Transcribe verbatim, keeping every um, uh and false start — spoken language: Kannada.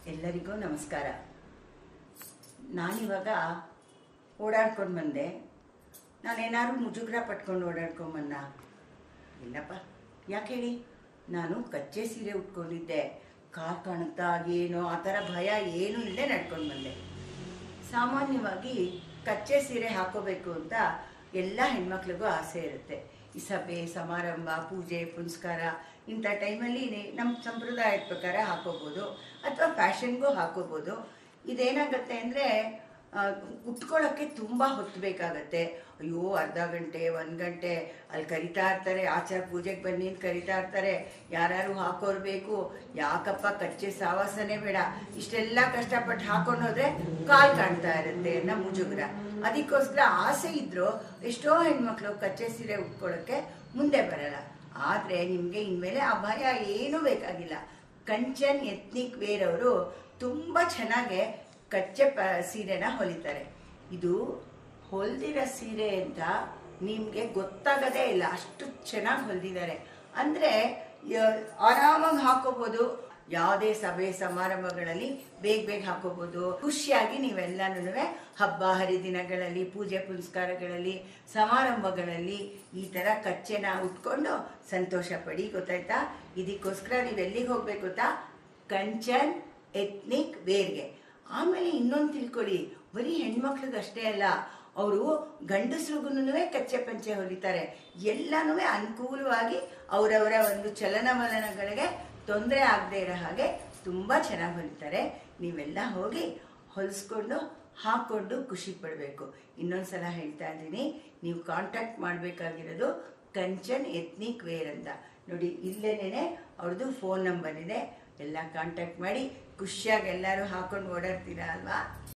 ಎಲ್ಲರಿಗೂ ನಮಸ್ಕಾರ. ನಾನಿವಾಗ ಓಡಾಡ್ಕೊಂಡು ಬಂದೆ. ನಾನೇನಾದ್ರು ಮುಜುಗರ ಪಟ್ಕೊಂಡು ಓಡಾಡ್ಕೊಂಬನ್ನ? ಇಲ್ಲಪ್ಪ. ಯಾಕೆ ಹೇಳಿ? ನಾನು ಕಚ್ಚೆ ಸೀರೆ ಉಟ್ಕೊಂಡಿದ್ದೆ. ಕಾರ್ ಕಾಣುತ್ತಾ ಏನೋ ಆ ಥರ ಭಯ ಏನೂ ಇಲ್ಲದೆ ನಡ್ಕೊಂಡು ಬಂದೆ. ಸಾಮಾನ್ಯವಾಗಿ ಕಚ್ಚೆ ಸೀರೆ ಹಾಕೋಬೇಕು ಅಂತ ಎಲ್ಲ ಹೆಣ್ಮಕ್ಳಿಗೂ ಆಸೆ ಇರುತ್ತೆ. ಈ ಸಭೆ ಸಮಾರಂಭ ಪೂಜೆ ಪುನಸ್ಕಾರ ಇಂಥ ಟೈಮಲ್ಲಿ ನಮ್ಮ ಸಂಪ್ರದಾಯದ ಪ್ರಕಾರ ಹಾಕೋಬೋದು ಅಥವಾ ಫ್ಯಾಷನ್ಗೂ ಹಾಕೋಬೋದು. ಇದೇನಾಗುತ್ತೆ ಅಂದರೆ ಉಟ್ಕೊಳ್ಳೋಕ್ಕೆ ತುಂಬ ಹೊತ್ತು ಬೇಕಾಗತ್ತೆ. ಅಯ್ಯೋ ಅರ್ಧ ಗಂಟೆ ಒಂದು ಗಂಟೆ ಅಲ್ಲಿ ಕರಿತಾ ಇರ್ತಾರೆ, ಆಚಾರ ಪೂಜೆಗೆ ಬನ್ನಿ ಅಂತ ಕರಿತಾ ಇರ್ತಾರೆ. ಯಾರು ಹಾಕೋರು ಬೇಕು, ಯಾಕಪ್ಪ ಕಚ್ಚೆ ಸಾವಾಸನೆ ಬೇಡ, ಇಷ್ಟೆಲ್ಲ ಕಷ್ಟಪಟ್ಟು ಹಾಕೊಂಡು ಹೋದ್ರೆ ಕಾಲು ಕಾಣ್ತಾ ಇರುತ್ತೆ ಅನ್ನೋ ಮುಜುಗರ. ಅದಕ್ಕೋಸ್ಕರ ಆಸೆ ಇದ್ರೂ ಎಷ್ಟೋ ಹೆಣ್ಮಕ್ಳು ಕಚ್ಚೆ ಸೀರೆ ಉಟ್ಕೊಳ್ಳೋಕ್ಕೆ ಮುಂದೆ ಬರಲ್ಲ. ಆದರೆ ನಿಮಗೆ ಇನ್ಮೇಲೆ ಆ ಭಯ ಏನೂ ಬೇಕಾಗಿಲ್ಲ. ಕಂಚನ್ ಎತ್ನಿಕ್ ವೇರ್ ಅವರು ತುಂಬ ಚೆನ್ನಾಗೆ ಕಚ್ಚೆ ಪ ಸೀರೆನ ಹೊಲಿತಾರೆ. ಇದು ಹೊಲಿದಿರೋ ಸೀರೆ ಅಂತ ನಿಮಗೆ ಗೊತ್ತಾಗದೇ ಇಲ್ಲ, ಅಷ್ಟು ಚೆನ್ನಾಗಿ ಹೊಲಿದಿದ್ದಾರೆ. ಅಂದರೆ ಆರಾಮಾಗಿ ಹಾಕೋಬೋದು. ಯಾವುದೇ ಸಭೆ ಸಮಾರಂಭಗಳಲ್ಲಿ ಬೇಗ ಬೇಗ ಹಾಕೋಬೋದು. ಖುಷಿಯಾಗಿ ನೀವೆಲ್ಲನೂ ಹಬ್ಬ ಹರಿದಿನಗಳಲ್ಲಿ ಪೂಜೆ ಪುನಸ್ಕಾರಗಳಲ್ಲಿ ಸಮಾರಂಭಗಳಲ್ಲಿ ಈ ಥರ ಕಚ್ಚೆನ ಉಟ್ಕೊಂಡು ಸಂತೋಷ ಪಡಿ. ಗೊತ್ತಾಯ್ತಾ? ಇದಕ್ಕೋಸ್ಕರ ನೀವು ಎಲ್ಲಿಗೆ ಹೋಗ್ಬೇಕು ಗೊತ್ತಾ? ಕಂಚನ್ ಎತ್ನಿಕ್ ವೇರ್ಗೆ. ಆಮೇಲೆ ಇನ್ನೊಂದು ತಿಳ್ಕೊಳ್ಳಿ, ಬರೀ ಹೆಣ್ಮಕ್ಳಿಗಷ್ಟೇ ಅಲ್ಲ, ಅವರು ಗಂಡಸ್ರಿಗೂ ಕಚ್ಚೆ ಪಂಚೆ ಹೊಲಿತಾರೆ. ಎಲ್ಲನೂ ಅನುಕೂಲವಾಗಿ ಅವರವರ ಒಂದು ಚಲನವಲನಗಳಿಗೆ ತೊಂದರೆ ಆಗದೆ ಇರೋ ಹಾಗೆ ತುಂಬ ಚೆನ್ನಾಗಿ ಹೊಲಿತಾರೆ. ನೀವೆಲ್ಲ ಹೋಗಿ ಹೊಲಿಸ್ಕೊಂಡು ಹಾಕ್ಕೊಂಡು ಖುಷಿ ಪಡಬೇಕು. ಇನ್ನೊಂದು ಸಲ ಹೇಳ್ತಾ ಇದ್ದೀನಿ, ನೀವು ಕಾಂಟ್ಯಾಕ್ಟ್ ಮಾಡಬೇಕಾಗಿರೋದು ಕಂಚನ್ ಎತ್ನಿಕ್ ವೇರ್ ಅಂತ. ನೋಡಿ, ಇಲ್ಲೇನೇ ಅವ್ರದ್ದು ಫೋನ್ ನಂಬರ್ ಇದೆ. ಎಲ್ಲ ಕಾಂಟ್ಯಾಕ್ಟ್ ಮಾಡಿ ಖುಷಿಯಾಗಿ ಎಲ್ಲರೂ ಹಾಕೊಂಡು ಓಡಾಡ್ತೀರಾ ಅಲ್ವಾ?